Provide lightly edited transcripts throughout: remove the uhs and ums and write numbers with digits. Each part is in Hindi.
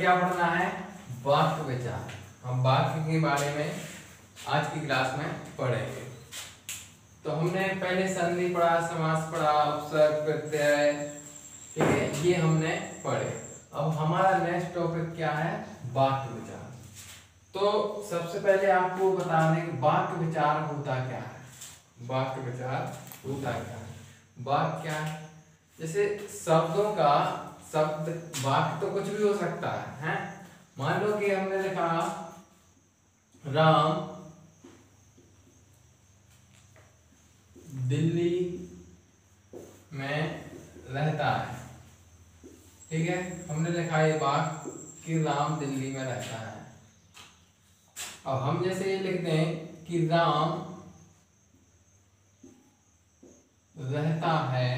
क्या पढ़ना है? वाक्य विचार। हम वाक्य के बारे में आज की क्लास में पढ़ेंगे। तो हमने पहले संधि पढ़ा, समास पढ़ा, उपसर्ग, प्रत्यय, ठीक है, ये हमने पढ़े। अब हमारा नेक्स्ट टॉपिक क्या है? वाक्य विचार। तो सबसे पहले आपको बता दें कि वाक्य विचार होता क्या है। वाक्य विचार होता क्या है? वाक्य क्या है? जैसे शब्दों का शब्द वाक्य तो कुछ भी हो सकता है? मान लो कि हमने लिखा राम दिल्ली में रहता है, ठीक है, हमने लिखा ये वाक्य कि राम दिल्ली में रहता है। अब हम जैसे ये लिख दें कि राम रहता है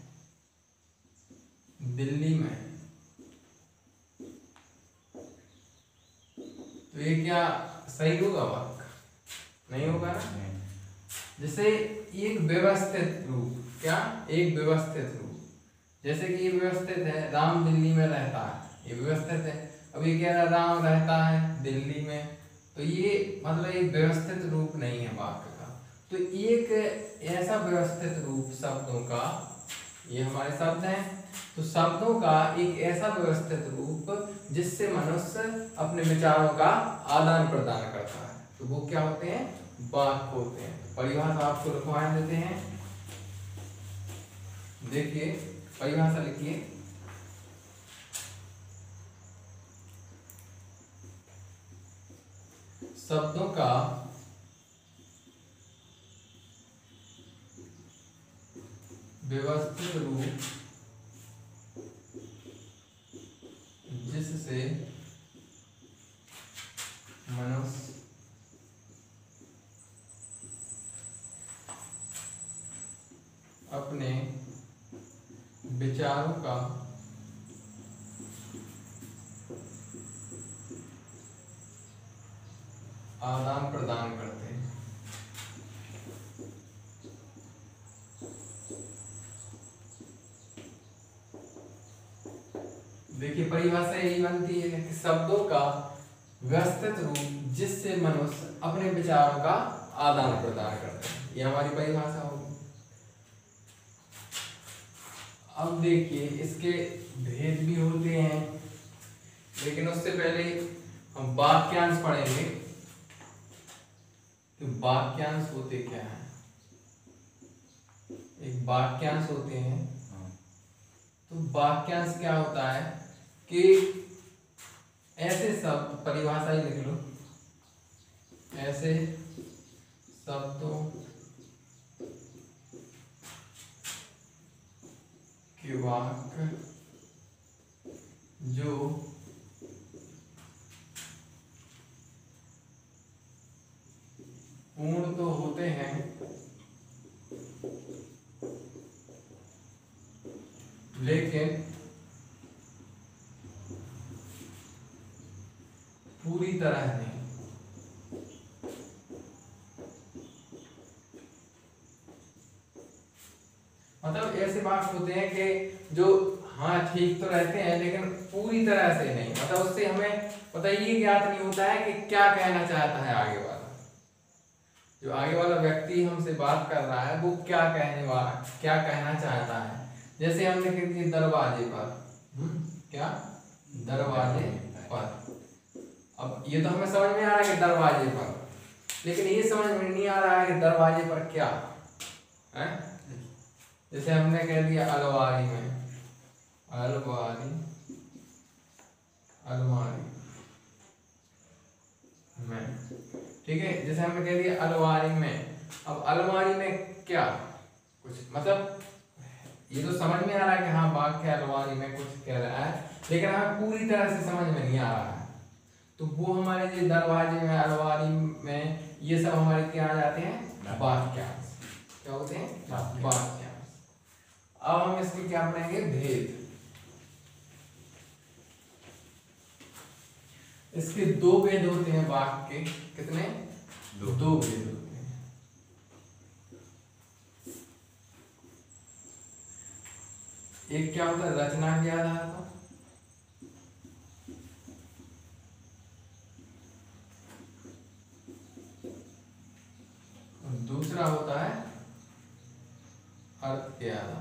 दिल्ली में, तो ये क्या सही होगा? वाक्य नहीं होगा ना। जैसे एक व्यवस्थित रूप, क्या एक व्यवस्थित रूप, जैसे कि ये व्यवस्थित है, राम दिल्ली में रहता है, ये व्यवस्थित है। अब ये कह रहा राम रहता है दिल्ली में, तो ये मतलब एक व्यवस्थित रूप नहीं है वाक्य का। तो एक ऐसा व्यवस्थित रूप शब्दों का, ये हमारे शब्द हैं, तो शब्दों का एक ऐसा व्यवस्थित रूप जिससे मनुष्य अपने विचारों का आदान प्रदान करता है, तो वो क्या होते हैं? वाक्य होते हैं। तो परिभाषा आपको लिखवा देते हैं, देखिए परिभाषा लिखिए। शब्दों का व्यवस्थित रूप जिससे मनुष्य अपने विचारों का आदान प्रदान करते हैं। देखिए परिभाषा यही बनती है कि शब्दों का व्यवस्थित रूप जिससे मनुष्य अपने विचारों का आदान प्रदान करते हैं, ये हमारी परिभाषा होगी। अब देखिए इसके भेद भी होते हैं, लेकिन उससे पहले हम वाक्यांश पढ़ेंगे कि वाक्यांश होते क्या हैं। एक वाक्यांश होते हैं, तो वाक्यांश क्या होता है कि ऐसे शब्द, परिभाषा ही लिख लो, ऐसे शब्दों के वाक्य जो पूर्ण तो होते हैं लेकिन पूरी तरह नहीं। मतलब ऐसे वाक्य होते हैं कि जो हाँ ठीक तो रहते हैं लेकिन पूरी तरह से नहीं, मतलब उससे हमें पता ये ज्ञात नहीं होता है कि क्या कहना चाहता है आगे वाला। जो आगे वाला व्यक्ति हमसे बात कर रहा है वो क्या कहना चाहता है। जैसे हमने कह दिया दरवाजे पर, क्या दरवाजे पर। अब ये तो हमें समझ में आ रहा है कि दरवाजे पर, लेकिन ये समझ में नहीं आ रहा है कि दरवाजे पर क्या है। जैसे हमने कह दिया अलमारी में, अलमारी, अलमारी में, ठीक है। जैसे हमने कह दिया अलमारी में, अब अलमारी में क्या कुछ, मतलब ये तो समझ में आ रहा है कि हाँ वाक्य अलमारी में कुछ कह रहा है, लेकिन हमें पूरी तरह से समझ में नहीं आ रहा है। तो वो हमारे जो दरवाजे में, अलमारी में, ये सब हमारे क्या आ जाते हैं? वाक्यांश। क्या होते हैं? वाक्यांश। अब हम इसमें क्या पढ़ेंगे? भेद। इसके दो भेद होते हैं वाक्य के। कितने? दो भेद होते हैं। एक क्या होता है? रचना के आधार पर, अर्थ के आधार।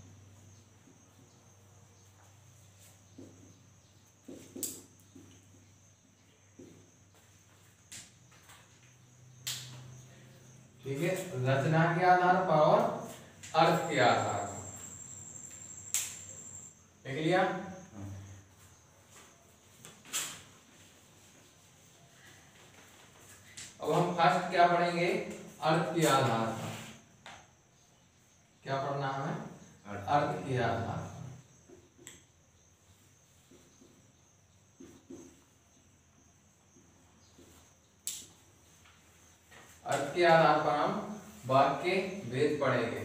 ठीक है, रचना के आधार पर और अर्थ के आधार पर। देख लिया। अब हम फर्स्ट क्या पढ़ेंगे, अर्थ के आधार पर। क्या पढ़ना है, अर्थ के आधार पर। अर्थ के आधार पर हम वाक्य भेद पढ़ेंगे।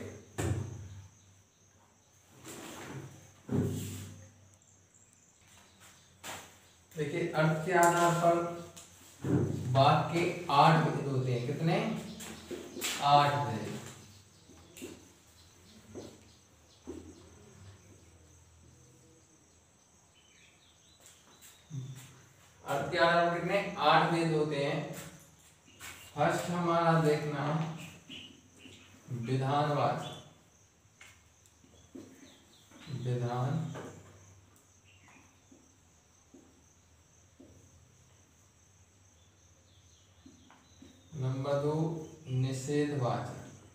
देखिए, अर्थ के आधार पर वाक्य 8 भेद होते हैं। कितने? 8 भेद। अर्थ के आधार पर कितने? 8 भेद होते हैं। फर्स्ट हमारा देखना विधानवाचक। विधान नंबर 2 निषेधवाचक।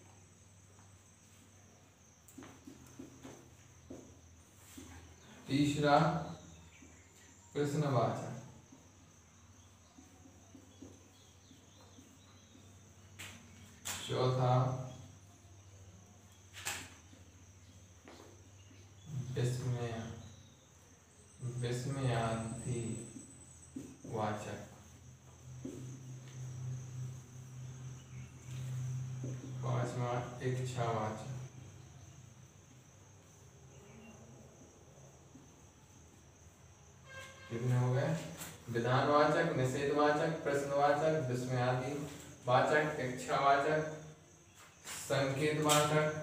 तीसरा प्रश्नवाचक। चौथा विस्मयादि वाचक। पांचवा इच्छावाचक। कितने हो गए? विधानवाचक, निषेधवाचक, प्रश्नवाचक, विस्मयादि वाचक, इच्छावाचक, संकेतवाचक,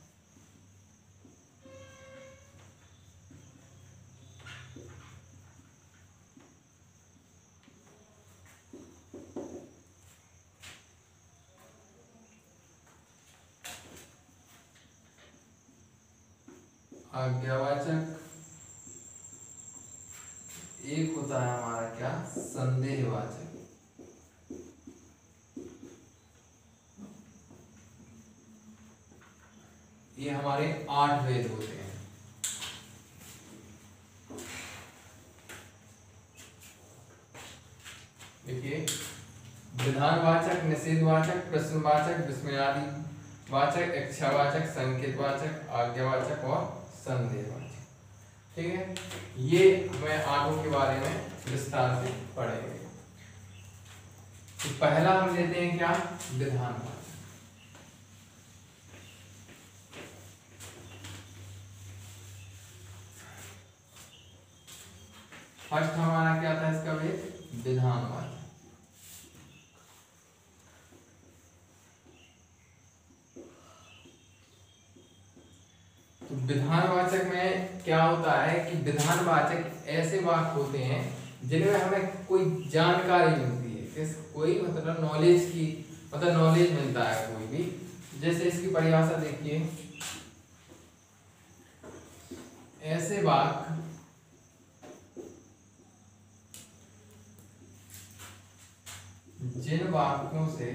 आज्ञावाचक, एक होता है हमारा क्या, संदेहवाचक। ये हमारे 8 भेद होते हैं। देखिए, विधानवाचक, निषेधवाचक, प्रश्नवाचक, विस्मयादि वाचक, इच्छावाचक, संकेतवाचक, आज्ञावाचक और संदेहवाचक। ठीक है, ये मैं 8 के बारे में विस्तार से पढ़ेंगे। तो पहला हम लेते हैं क्या, विधानवाचक। फर्स्ट हमारा क्या था इसका भेद, विधानवाचक। तो विधानवाचक में क्या होता है कि विधानवाचक ऐसे वाक्य होते हैं जिनमें हमें कोई जानकारी मिलती है, किस कोई मतलब नॉलेज की, मतलब नॉलेज मिलता है कोई भी। जैसे इसकी परिभाषा देखिए, ऐसे वाक्य जिन वाक्यों से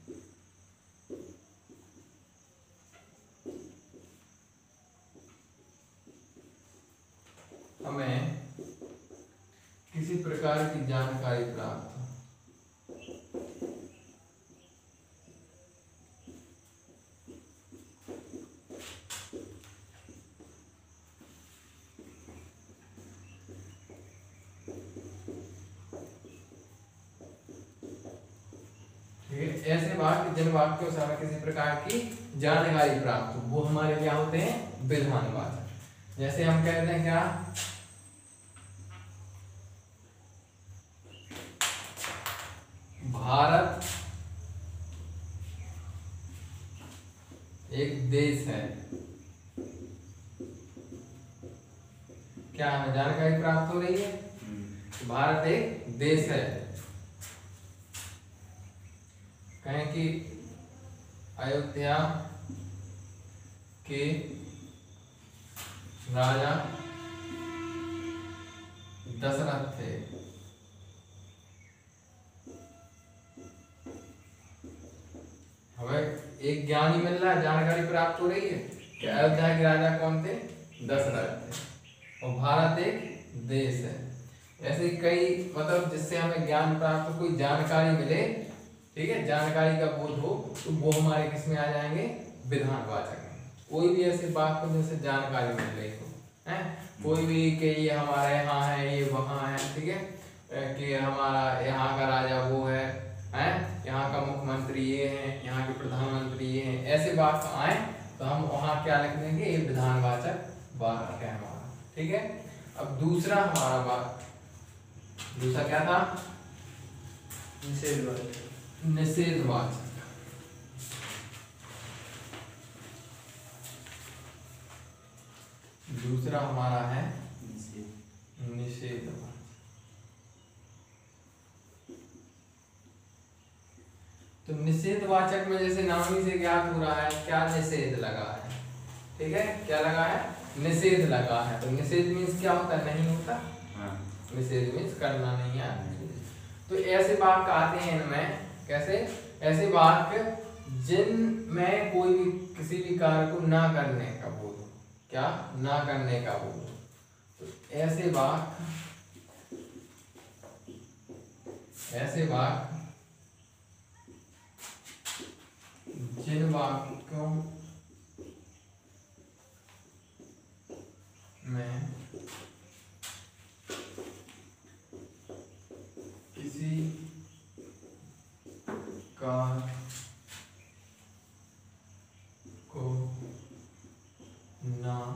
हमें किसी प्रकार की जानकारी प्राप्त हो। ऐसे वाक्य जिन वाक्यों से हमें किसी प्रकार की जानकारी प्राप्त हो, वो हमारे क्या होते हैं, विधानवाचक। जैसे हम कहते हैं क्या, भारत एक देश है। क्या हमें जानकारी प्राप्त हो रही है, भारत एक देश है। कहें कि अयोध्या के राजा दशरथ थे। हमें एक ज्ञान ही मिल रहा है, जानकारी प्राप्त हो रही है कि अयोध्या के राजा कौन थे? दशरथ थे। और भारत एक देश है। ऐसे कई मतलब जिससे हमें ज्ञान प्राप्त, कोई जानकारी मिले, ठीक है, जानकारी का बोध हो, तो वो हमारे किस में आ जाएंगे? विधानवाचक में। कोई भी ऐसी बात को जैसे जानकारी मिल रही हो, है कोई भी कि ये हमारे यहाँ है, ये वहाँ है, ठीक है, कि हमारा यहाँ का राजा वो है, यहाँ का मुख्यमंत्री ये है, यहाँ के प्रधानमंत्री ये हैं, ऐसे बात आए तो हम वहाँ क्या लिख देंगे? ये विधानवाचक वाक्य है हमारा, ठीक है। अब दूसरा हमारा बात, दूसरा क्या था? निषेधवाचक। दूसरा हमारा है निषेधवाचक। तो निषेधवाचक में जैसे नाम ही से ज्ञात हो रहा है क्या? निषेध लगा है, ठीक है, क्या लगा है? निषेध लगा है। तो निषेध मीन्स क्या होता है? नहीं होता। निषेध मीन्स करना नहीं है। तो ऐसे वाक्य आते हैं इनमें, कैसे? ऐसे वाक्य जिनमें कोई भी किसी भी कार्य को ना करने का बोध हो। क्या? ना करने का बोध हो। तो ऐसे वाक्य जिन वाक्यों में किसी कार्य को ना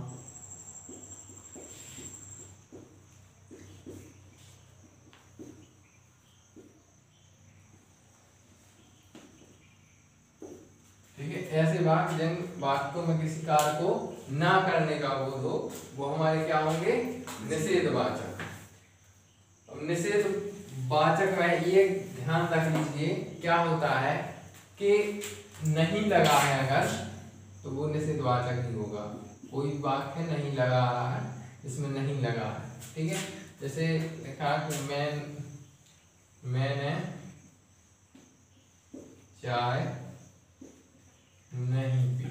ऐसे वाक्य जिन वाक्यों में किसी कार्य को ना करने का बोध हो, वो हमारे क्या होंगे? निषेधवाचक। अब निषेधवाचक में ये ध्यान रख लीजिए क्या होता है कि नहीं लगा है अगर, तो वो निषेधवाचक ही होगा। कोई वाक्य नहीं लगा रहा है, इसमें नहीं लगा है, ठीक है। जैसे लिखा कि मैंने चाय नहीं पी,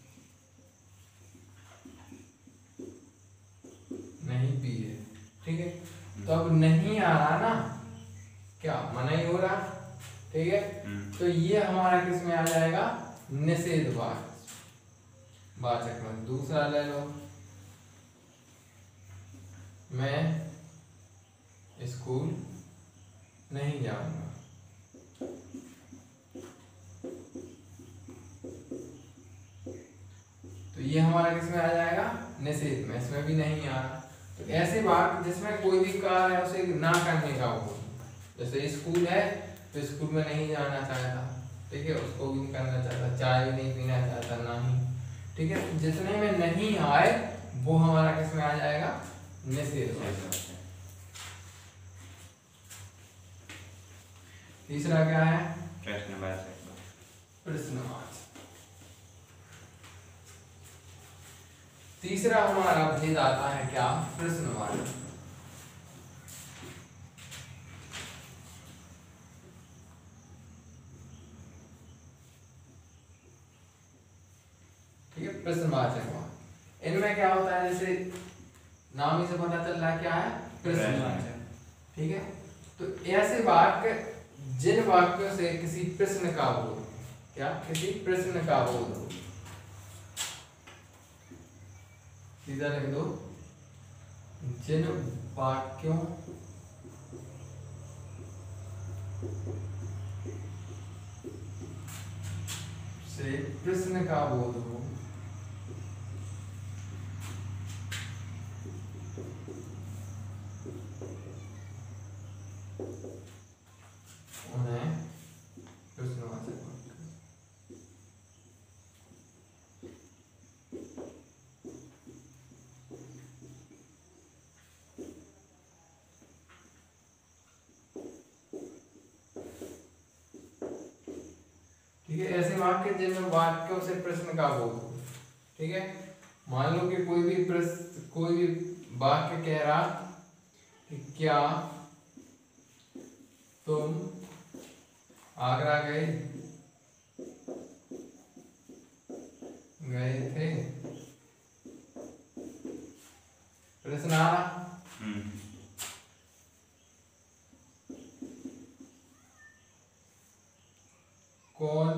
नहीं पी है, ठीक है। तो अब नहीं आ रहा ना, क्या मना ही हो रहा, ठीक है। तो ये हमारा किस में आ जाएगा? निषेधवाचक में। दूसरा ले लो, मैं स्कूल नहीं जाऊंगा, तो ये हमारा किस में आ जाएगा? निषेध में। इसमें भी नहीं आ रहा। तो ऐसे वाक्य जिसमें कोई भी कार्य है उसे ना करने का हो, जैसे स्कूल है तो स्कूल में नहीं जाना चाहता, ठीक है, उसको भी नहीं करना चाहता, चाय भी नहीं पीना चाहता, ना ही, ठीक है। जितने में नहीं आए वो हमारा किस में आ जाएगा? निषेध। तीसरा क्या है? प्रश्नवाचक। तीसरा हमारा भेद आता है क्या? प्रश्नवाचक। ठीक है, प्रश्नवाचक। इनमें क्या होता है, जैसे नाम ही से पता चल रहा है क्या है? प्रश्नवाचक, ठीक है। तो ऐसे वाक्य जिन वाक्यों से किसी प्रश्न का बोध, क्या किसी प्रश्न का बोध हो, सीधा लिख दो, जिन वाक्यों से प्रश्न का बोध हो, उन्हें प्रश्नवाचक वाक्य। ठीक है, ऐसे वाक्य जिनमें वाक्यों से प्रश्न का बोध हो, ठीक है। मान लो कि कोई भी वाक्य कह रहा कि क्या तुम आगरा गए थे, प्रश्न आ रहा। कौन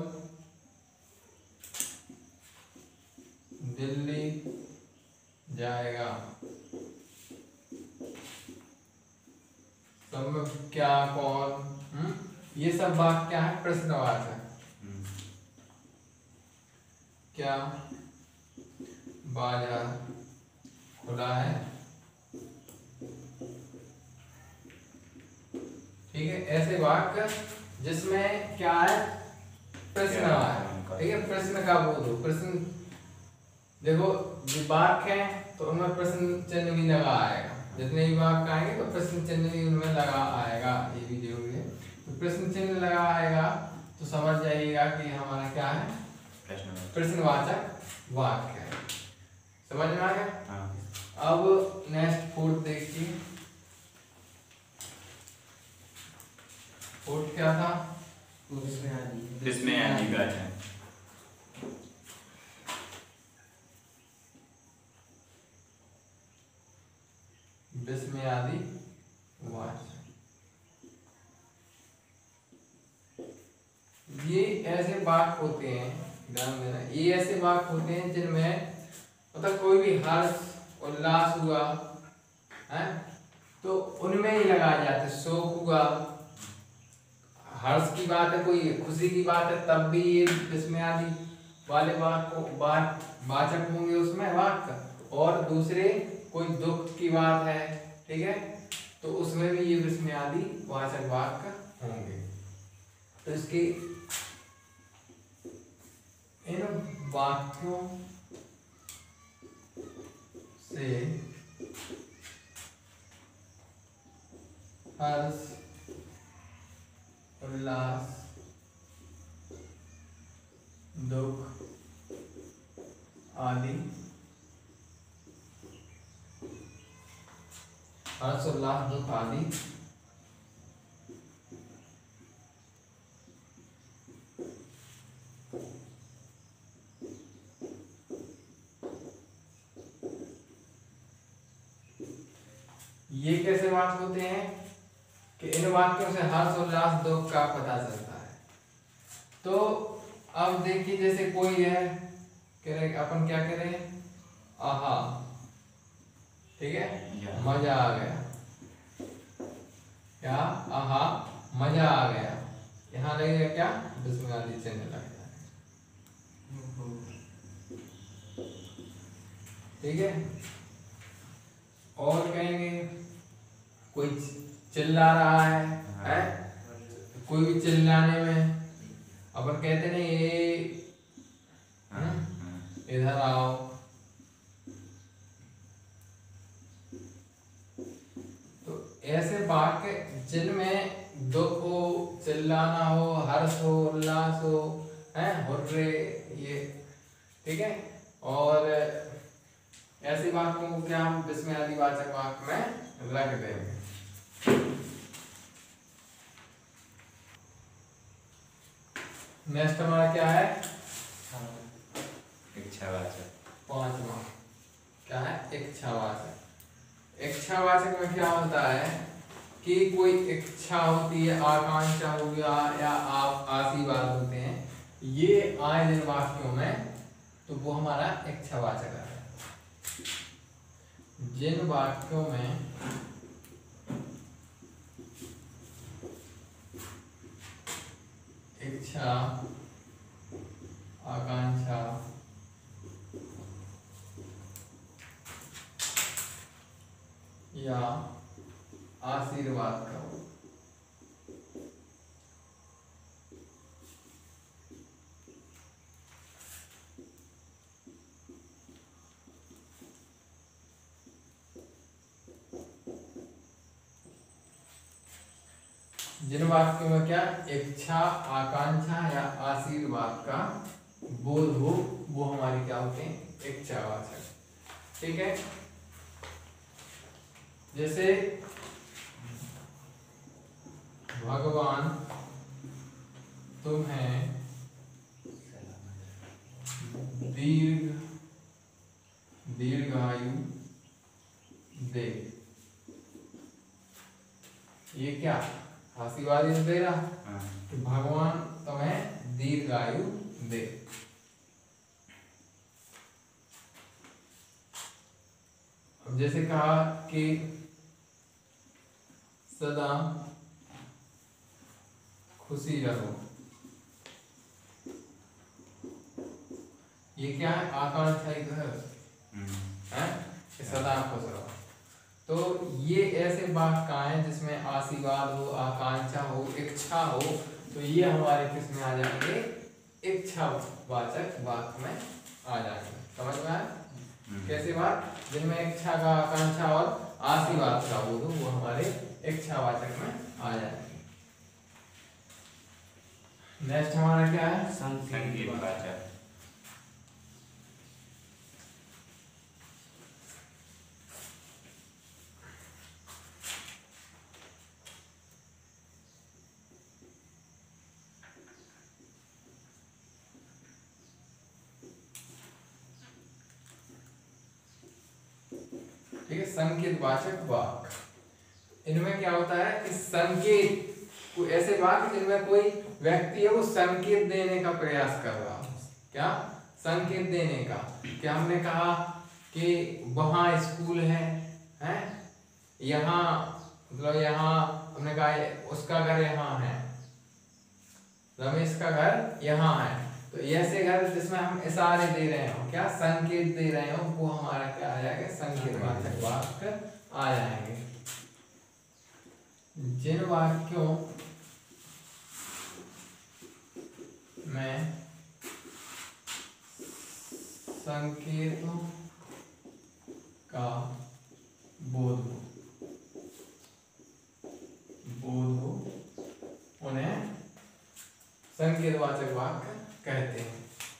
दिल्ली जाएगा, सब में क्या कौन, ये सब वाक्य क्या है, प्रश्नवाचक। क्या बाजार खुला है, ठीक है। ऐसे वाक्य जिसमें क्या है, प्रश्न है, ठीक है। प्रश्न का बोध हो, प्रश्न देखो जो वाक्य है तो उनमें प्रश्न चिन्ह भी लगा आएगा, जितने भी वाक्य आएंगे तो प्रश्न चिन्ह भी उनमें लगा आएगा, ये भी जरूरी है। तो प्रश्न चिन्ह लगा आएगा तो समझ जाइएगा कि हमारा क्या है, प्रश्नवाचक वाक्य है। समझ में आ गया। अब नेक्स्ट फोर्थ देखिए, फोर्थ क्या था, जिसमें आदि बात है। जिसमें आदि वाचक। ये ऐसे वाक्य होते हैं, ध्यान देना, ये ऐसे वाक्य होते हैं जिनमें मतलब कोई भी हर्ष उल्लास हुआ है तो उनमें ही लगाए जाते। शोक हुआ, हर्ष की बात है, कोई खुशी की बात है, तब भी ये जिसमें आदि वाले वाचक होंगे उसमें वाक्य। और दूसरे कोई दुख की बात है, ठीक है, तो उसमें भी ये जिसमें आदि वाचक वाक्य होंगे। तो इसके इन वाक्यों से हर्ष उल्लास दुख आदि, हर्ष उल्लास दुख आदि ये कैसे वाक्य होते हैं कि इन वाक्यों से हर्ष उल्लास दुख का पता चलता है। तो अब देखिए जैसे कोई है कह रहे, अपन क्या कह रहे हैं, आहा, ठीक है, मजा आ गया, क्या, आहा मजा आ गया, यहाँ लगेगा क्या, जिसमें आदि चिन्ह लगता है, ठीक है। और कहेंगे कोई चिल्ला रहा है? कोई भी चिल्लाने में अपन कहते नहीं ये इधर आओ, तो ऐसे वाक्य जिनमें दुख हो, चिल्लाना हो, हर्ष हो, उल्लास हो, हुर्रे, ये, ठीक है। और ऐसे वाक्यों को क्या हम जिसमें आदि वाचक वाक्य में रख देंगे। नेक्स्ट हमारा क्या है, इच्छावाचक। पांचवा क्या है, इच्छावाचक। इच्छावाचक में क्या होता है कि कोई इच्छा होती है, आकांक्षा हो गया या आप आशीर्वाद होते हैं, ये आए दिन वाक्यों में, तो वो हमारा इच्छावाचक है। जिन वाक्यों में इच्छा, आकांक्षा, या आशीर्वाद का हो, जिन वाक्यों में क्या इच्छा, आकांक्षा या आशीर्वाद का बोध हो, वो हमारी क्या होते हैं? इच्छावाचक। ठीक है, जैसे भगवान तुम्हें दीर्घायु दे। ये क्या हास्यवादी दे रहा कि भगवान तुम्हें दीर्घायु दे। अब जैसे कहा कि सदा खुशी रहो, ये क्या है? आकांक्षा ही तो है कि सदा खुश रहो। तो ये ऐसे वाक्य का है जिसमें आशीर्वाद हो, आकांक्षा हो, इच्छा हो, तो ये हमारे किस में आ जाएंगे? इच्छावाचक वाक्य में आ जाएंगे। समझ में आया? कैसे बात? जिनमें इच्छा का, आकांक्षा और आशीर्वाद का बोध हो, वो हमारे इच्छावाचक में आ जाएंगे। नेक्स्ट हमारा क्या है? संकेतवाचक। ठीक है, संकेतवाचक वाक्य, इनमें क्या होता है कि संकेत, ऐसे वाक्य जिनमें कोई व्यक्ति है वो संकेत देने का प्रयास कर रहा है। क्या? संकेत देने का। क्या हमने कहा कि वहां स्कूल है, यहाँ, मतलब यहाँ हमने कहा उसका घर यहाँ है, रमेश का घर यहाँ है, तो ऐसे घर जिसमें हम इशारे दे रहे हो, क्या संकेत दे रहे हो, वो हमारा क्या आ जाएगा? संकेतवाचक वाक्य आ जाएंगे। जिन वाक्यों में संकेतों का बोध हो उन्हें संकेतवाचक वाक्य कहते हैं।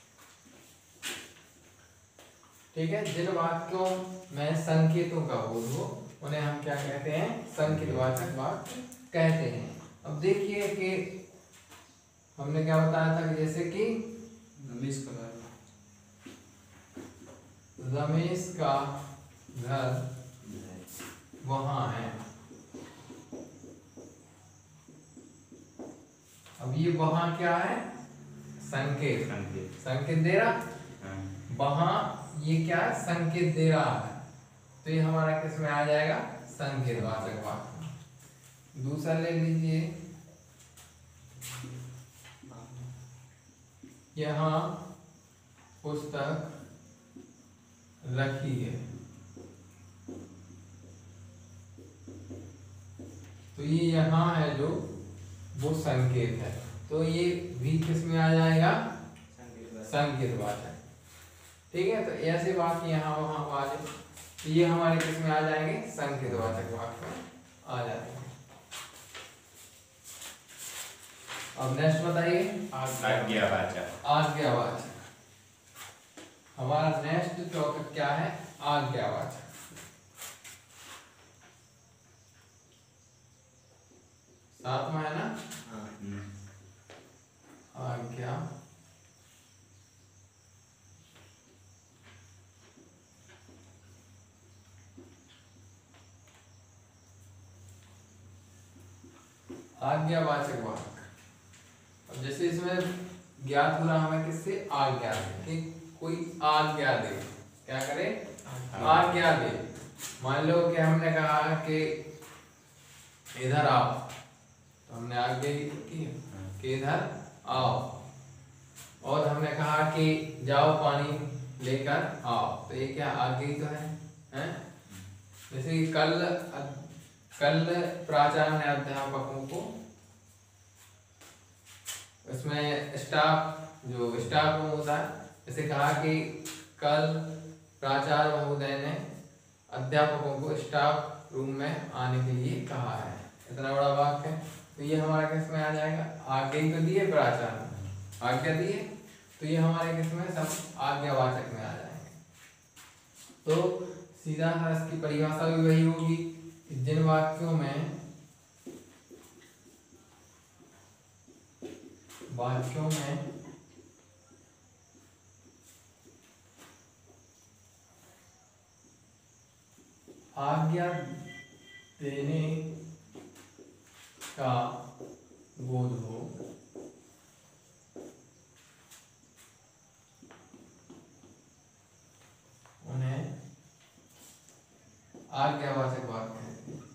ठीक है, जिन वाक्यों में संकेतों का बोध हो उन्हें हम क्या कहते हैं? संकेतवाचक वाक्य कहते हैं। अब देखिए कि हमने क्या बताया था कि जैसे कि रमेश का घर वहां है। अब ये वहां क्या है? संकेत। संकेत दे रहा, वहां ये क्या है? संकेत दे रहा है, तो ये हमारा किस में आ जाएगा? संकेतवाचक वाक्य। दूसरा ले लीजिए, यहाँ पुस्तक रखी है, तो ये यहाँ है जो वो संकेत है, तो ये भी किस में आ जाएगा? संकेतवाचक। ठीक है, तो ऐसे वाक्य यहाँ वहां वाले, तो ये हमारे किस में आ जाएंगे? संकेतवाचक वाक्य में आ जाएंगे। अब नेक्स्ट बताइए। आज्ञावाचक। आज्ञावाचक, हमारा नेक्स्ट टॉपिक क्या है? आज्ञावाचक। साथ में है ना? आज्ञा आज्ञावाचक वाक्य। अब जैसे इसमें ज्ञात हो रहा हमें किससे? आज्ञा से, कि कोई आज्ञा दे, क्या करे? आज्ञा दे। मान लो कि हमने कहा कि इधर आओ, तो हमने आज्ञा की कि इधर आओ, और हमने कहा कि जाओ पानी लेकर आओ, तो ये क्या? आज्ञा ही तो है? जैसे कि कल प्राचार्य ने अध्यापकों को, इसमें स्टाफ, जो स्टाफ रूम होता है, जैसे कहा कि कल प्राचार्य महोदय ने अध्यापकों को स्टाफ रूम में आने के लिए कहा है। इतना बड़ा वाक्य है, तो ये हमारा किस में आ जाएगा? आज्ञा ही तो दी है, प्राचार्य आज्ञा दी है, तो ये हमारे किस में? सब आज्ञावाचक में आ जाएगा। तो सीधा सा इसकी परिभाषा भी वही होगी कि जिन वाक्यों में आज्ञा देने का बोध हो उन्हें आज्ञावाचक वाक्य कहते हैं।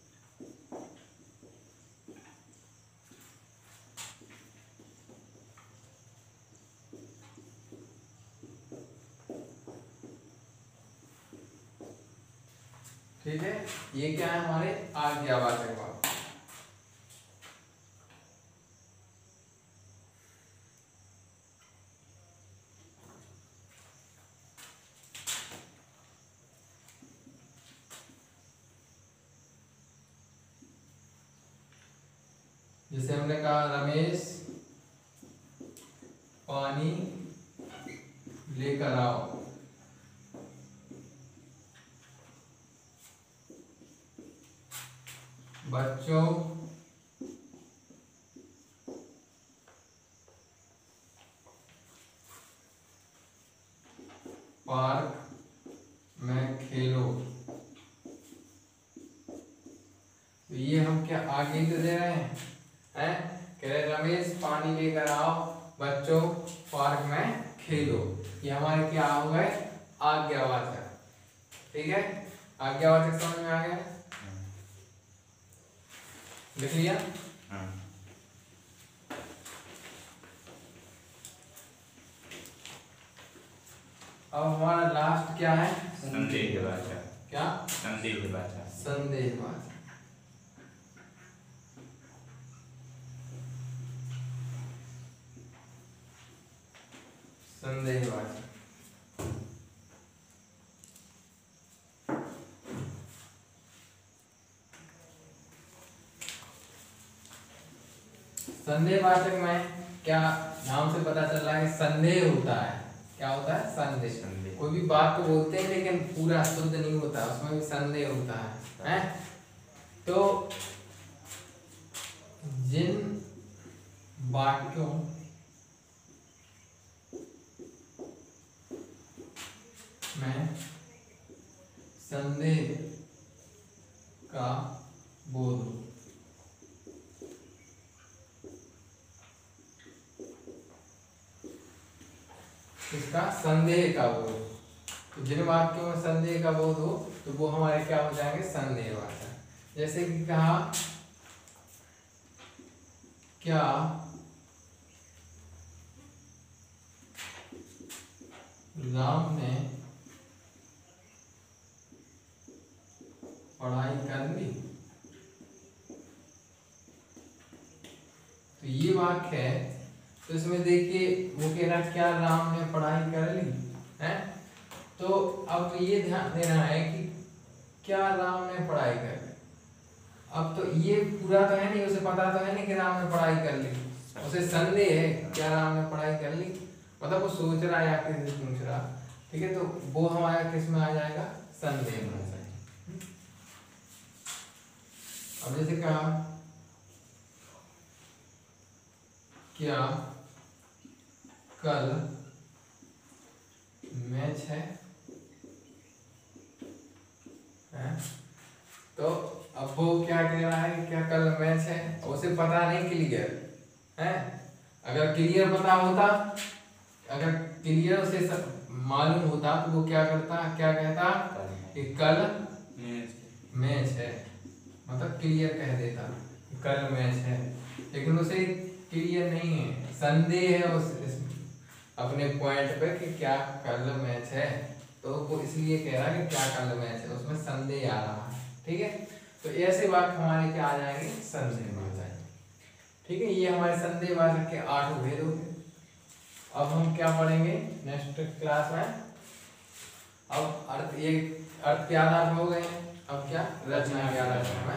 ठीक है, ये क्या है हमारे आज्ञावाचक वाक्य। जैसे हमने कहा रमेश पानी लेकर आओ, बच्चों पार्क में खेलो। तो ये हम क्या आगे तो दे रहे हैं, कह रहे रमेश पानी लेकर आओ, बच्चों पार्क में खेलो। ये हमारे क्या हो गए आज्ञावाचक। ठीक है, आज्ञावाचक समझ में आ गया, लिख लिया। अब हमारा लास्ट क्या है, संदेहवाचक। क्या संदेहवाचक। संदेहवाचक। संदेहवाचक संदेहवाचक में क्या नाम से पता चल रहा है कि संदेह होता है। क्या होता है, संदेह। कोई भी बात तो बोलते हैं लेकिन पूरा शुद्ध नहीं होता, उसमें भी संदेह होता है, तो जिन वाक्यों में संदेह का बोध हो, इसका संदेह का बोध। तो जिन वाक्यों में संदेह का बोध हो तो वो हमारे क्या हो जाएंगे, संदेहवाचक। जैसे कि कहा क्या राम ने पढ़ाई कर ली। तो ये वाक्य है, तो इसमें देखिए वो कह रहा क्या राम ने पढ़ाई कर ली है। तो अब तो ये ध्यान देना है कि क्या राम ने पढ़ाई कर ली। अब तो ये पूरा तो है नहीं, उसे पता तो है नहीं कि राम ने पढ़ाई कर ली, उसे संदेह है क्या राम ने पढ़ाई कर ली, मतलब वो सोच रहा है या किसी से पूछ रहा। ठीक है, तो वो हमारा किस में आ जाएगा, संदेह में आ जाएगा। अब जैसे कहा क्या कल मैच है, तो अब वो क्या कह रहा है क्या कल मैच है, उसे पता नहीं क्लियर है। अगर क्लियर पता होता, अगर क्लियर उसे मालूम होता तो वो क्या करता, क्या कहता कि कल मैच है, मतलब क्लियर कह देता कल मैच है। लेकिन उसे क्लियर नहीं है, संदेह है उस अपने पॉइंट पे कि क्या कल मैच है, तो वो इसलिए कह रहा है कि क्या कल मैच है, उसमें संदेह आ रहा है। ठीक है, तो ऐसे वाक्य हमारे क्या आ जाएंगे, संदेहवाचक। ठीक है, ये हमारे संदेहवाचक के 8 भेद हो गए। अब हम क्या पढ़ेंगे नेक्स्ट क्लास में, अब अर्थ, ये अर्थ के आधार हो गए, अब क्या रचना के आधार